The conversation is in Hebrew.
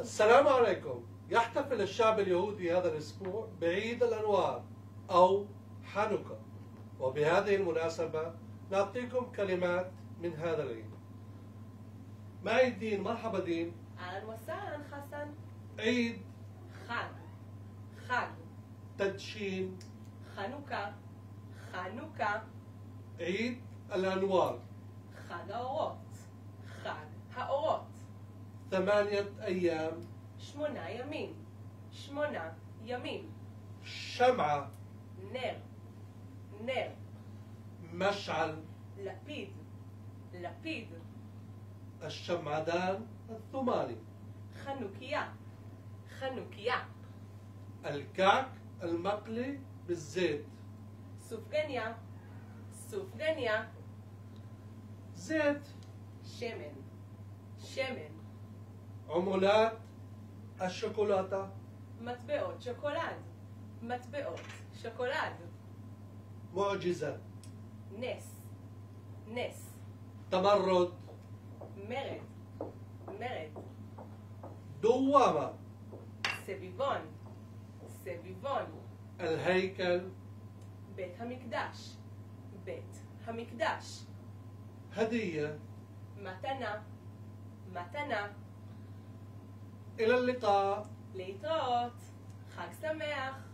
السلام عليكم. يحتفل الشعب اليهودي هذا الأسبوع بعيد الأنوار أو حنوكا، وبهذه المناسبة نعطيكم كلمات من هذا العيد. معي دين. مرحبا دين. أهلا وسهلا حسن. عيد. خag. تدشين. חנוכה. عيد الأنوار. חג האורות. חג האורות. 8 أيام. 8 ימים. 8 ימים. شمعة. נר. مشعل. לפיד. الشمعدان الثماني. חנוכיה. الكعك المقلي بالزيت. סופגניה. زيت. שמן. عملات الشوكولاتة. מטבעות שוקולד. معجزة. נס. تمرد. מרד. دوامة. סביבון. الهيكل. בית המקדש. هدية. מתנה. إلى اللقاء. להתראות. חג שמח.